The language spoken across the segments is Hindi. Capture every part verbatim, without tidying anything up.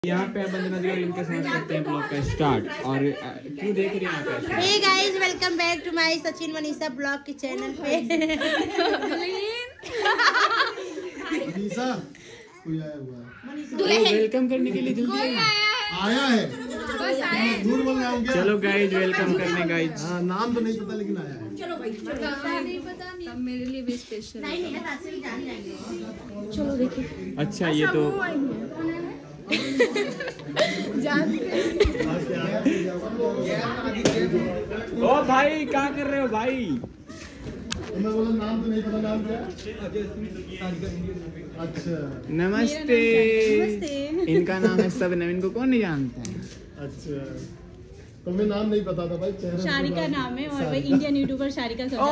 यहाँ पे बंदना जी और इनके साथ करते हैं ब्लॉग का स्टार्ट। और क्यों देख रहे हैं यहाँ पे? Hey guys, welcome back to my Sachin Manisha blog के चैनल पे। मनीषा कोई आया हुआ है, वेलकम करने के लिए जल्दी आया है। झूठ बोल रहा हूँ क्या? चलो गाइज, वेलकम करने गाइज। हाँ, नाम तो नहीं पता लेकिन आया है। चलो भाई, नहीं पता नहीं, तब मेरे लिए भी स्पेशल नहीं नहीं है। चलो देखिए। अच्छा ये तो ओ भाई क्या कर रहे हो भाई? तो मैं बोला नाम तो नहीं पता, नाम क्या? अच्छा नमस्ते। इनका नाम है सब, इनको कौन नहीं जानता है? अच्छा, तो मैं नाम नहीं पता था भाई। चेहरा शारिका नाम है और भाई इंडियन यूट्यूबर शारिका सब।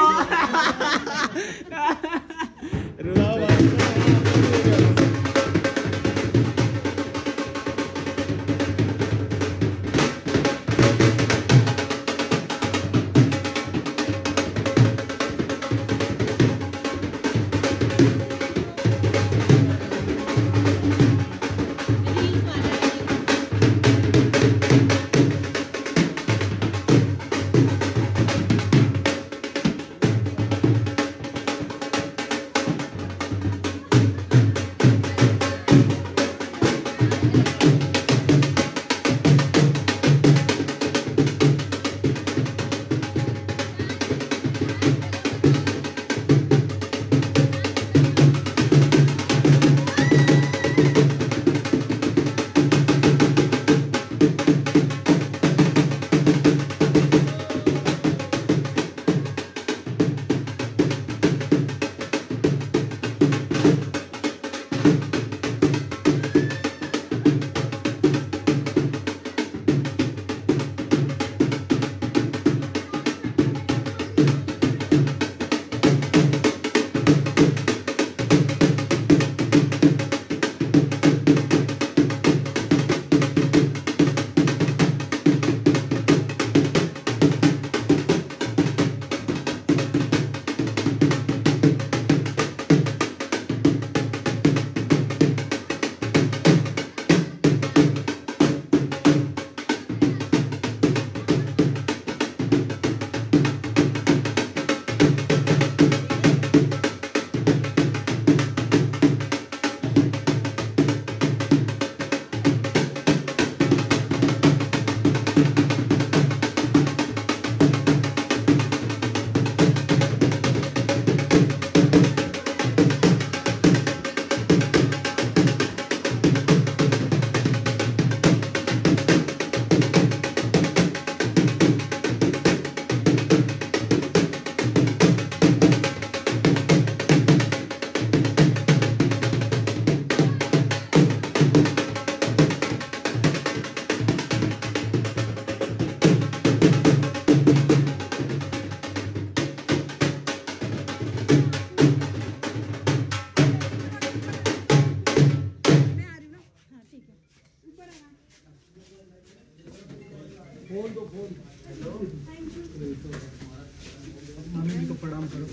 मामी को प्रणाम करो।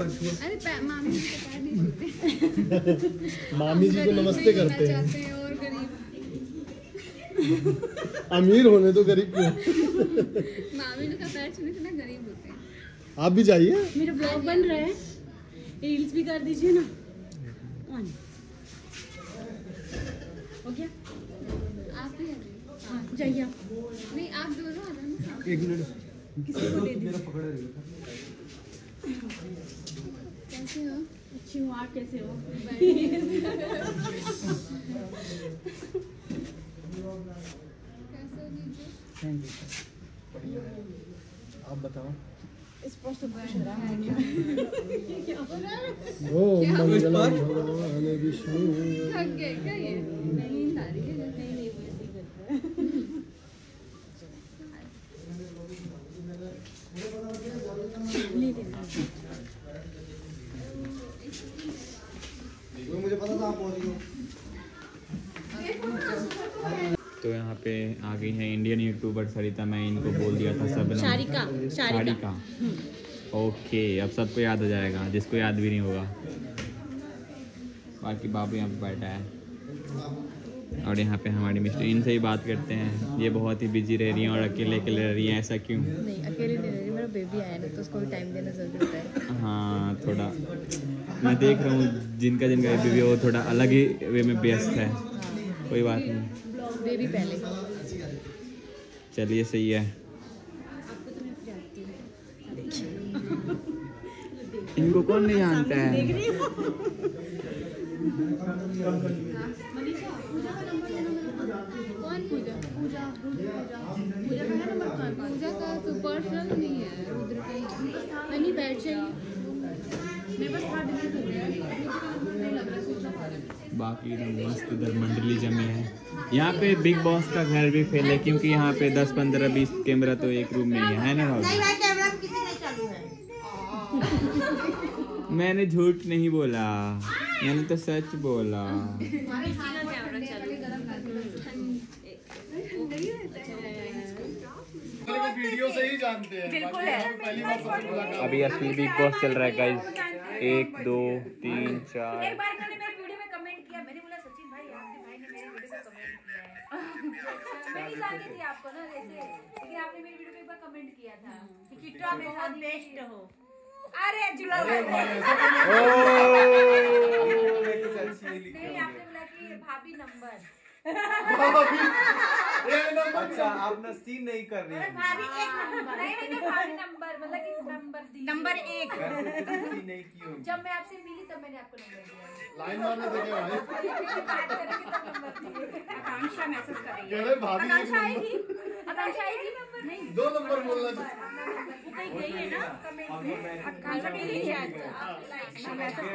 अरे मामी जी को पैर नहीं छूते। मामी जी को नमस्ते करते हैं। और गरीब अमीर होने तो गरीब क्यों? मामी का पैर छूने से ना गरीब होते हैं। आप भी जाइए। मेरा ब्लॉग बन रहा है, रील्स भी कर दीजिए ना। ऑन हो गया? आप भी हाँ जाइए आप। नहीं आप दोनों आ जाना। एक मिनट किसी को दे दीजिए। कैसे हो? अच्छी हूँ, आप कैसे हो? कैसे हो दीजिए? आप बताओ। स्पष्ट खुश रहा है क्या? ओम मंगलम भगवान विष्णु। थक गए क्या ये? नहीं आ रही है। नहीं नहीं वो ऐसे ही करता है। मुझे पता था आप पहुंच गए। तो यहाँ पे आ गई है इंडियन यूट्यूबर सरिता। मैं इनको बोल दिया था सब नाम। शारिका शारिका। ओके, अब सबको याद हो जाएगा, जिसको याद भी नहीं होगा। बाकी बाबू यहाँ पे बैठा है। और यहाँ पे हमारी मिस्ट्री इनसे ही बात करते हैं। ये बहुत ही बिजी रह रही हैं और अकेले अकेले रह रही हैं, ऐसा क्यों? नहीं अकेले नहीं रह रही, मेरा बेबी आया ना तो उसको भी टाइम देना जरूरी होता है। हाँ थोड़ा मैं देख रहा हूँ जिनका जिनका बेबी वो थोड़ा अलग ही वे में व्यस्त है। कोई बात नहीं, बेबी पहले। चलिए सही है। इनको कौन नहीं जानता है? कौन पूजा? पूजा पूजा पूजा का है नंबर कौन? पूजा का तो पर्सनल नहीं है, रुद्र का ही। नहीं बैठ जाइए, मेरे पास था डिलीट हो गया, नहीं लग रहा सोचना। बाकी तो मस्त इधर मंडली जमी है। यहाँ पे बिग बॉस का घर भी फेल है क्योंकि यहाँ पे दस पंद्रह बीस कैमरा तो एक रूम में ही है, है ना भाभी? नहीं भाई कैमरा किसी नहीं चालू है। मैंने झूठ नहीं बोला, मैंने तो सच बोला। वीडियो से ही जानते हैं। बिल्कुल है। अभी असली बिग बॉस चल रहा है गाइस। एक दो तीन चार। एक बार इन्होंने मेरे वीडियो में कमेंट किया, मैंने बोला सचिन भाई आपके भाई ने मेरे वीडियो में कमेंट किया है। मैं नहीं जानती थी आपको ना जैसे, लेकिन आपने मेरी वीडियो में एक बार कमेंट किया था कि किट्टू आप बहुत बेस्ट हो। अरे जुड़ा नहीं, आपने बोला कि भाभी नंबर। अच्छा आप ना सीन नहीं कर रही हैं। भाभी एक नंबर नहीं नहीं भाभी नंबर मतलब कि नंबर दी नंबर एक सीन नहीं की होगी। जब मैं आपसे मिली तब मैंने आपको नंबर दिया। लाइन मारने देखे भाई। बात करेंगे तब नंबर दिए। आकांक्षा मैसेज करेगी। कह रहे भाभी एक आकांक्षा नंबर। आएगी, आकांक्षा आएगी नंबर नहीं दो नंबर बोलना था। वो कहीं गई है ना कमेंट में। आकांक्षा के लिए शायद मैसेज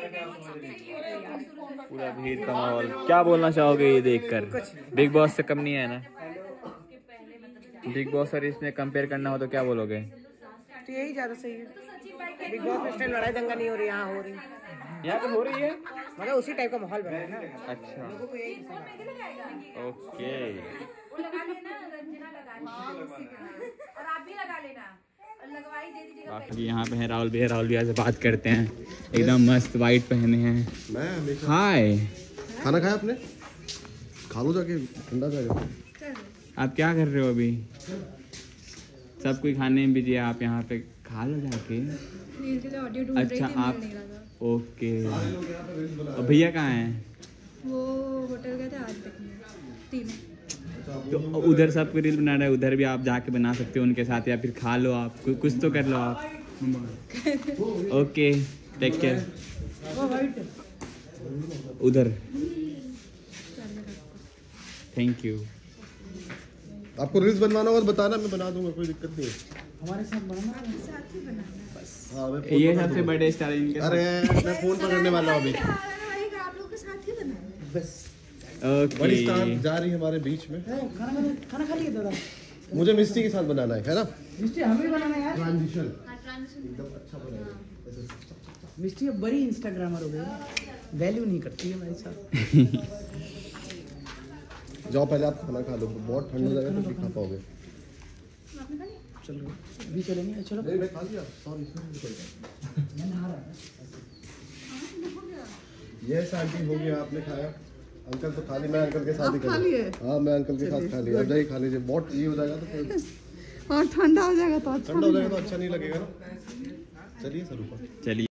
पूरा भीड़ का माहौल। क्या बोलना चाहोगे ये देखकर? बिग बॉस से कम नहीं है ना? बिग बॉस और इसमें कंपेयर करना हो तो क्या बोलोगे? तो यही ज्यादा सही है। बिग बॉस में इस टाइम लड़ाई दंगा नहीं हो रही, यहाँ हो रही। यहाँ पे हो रही है मतलब उसी टाइप का माहौल बना है ना। अच्छा लोगों को यही ओके। वो लगा लेना, रंजना लगा लेना और आप भी लगा लेना और लगवाई दे दीजिएगा। बाकी यहाँ पे है राहुल भैया। राहुल भैया से बात करते हैं। एकदम मस्त वाइट पहने हैं। मैं हमेशा हाय, खाना खाया आपने? खा लो जाके, ठंडा जाएगा। आप क्या कर रहे हो अभी? सब कोई खाने में बिजी है, आप यहाँ पे खा लो जाके। ऑडियो ढूंढ रही अच्छा थी, आप मिल नहीं रहा था। ओके। और भैया कहाँ हैं? वो होटल गए थे आज तक तीन। तो उधर सब कोई रील बना रहा है, उधर भी आप जाके बना सकते हो उनके साथ, या फिर खा लो आप, कु- कुछ तो कर लो आप। Okay take care. उधर थैंक यू। आपको रील्स बनवाना होगा तो बताना, मैं बना दूंगा, कोई दिक्कत नहीं है। हमारे साथ बनाना। हाँ, मैं फोन ये पकड़ सबसे दूंगा। बड़े स्टार इनके अरे मैं फोन पकड़ने वाला हूँ अभी। आप लोग के साथ ही बनाए। बस बड़ी स्टार ओके। जा रही है हमारे बीच में। खाना खाना खाना खा लिया दादा? मुझे मिस्टी के साथ बनाना है, है ना? मिस्टी हमें भी बनाना है यार। ट्रांजिशन एकदम अच्छा बनेगा। मिस्टी अब बड़ी इंस्टाग्रामर हो गई, वैल्यू नहीं करती है हमारे साथ। जाओ पहले आप खाना खा लो, बहुत ठंड हो जाएगा तो नहीं खा पाओगे। चलो अभी चलेंगे, चलो। नहीं मैं खा लिया, सॉरी सॉरी। मैं नहा रहा यस आंटी हो गया, आपने खाया? अंकल तो खा ली, मैं अंकल के साथ ही आप खा लिए? हाँ मैं अंकल के साथ खा लिया। अब जाइए खा लीजिए, बहुत ये हो जाएगा तो फिर और ठंडा हो जाएगा तो अच्छा ठंडा हो जाएगा तो अच्छा नहीं लगेगा ना। चलिए सर ऊपर चलिए।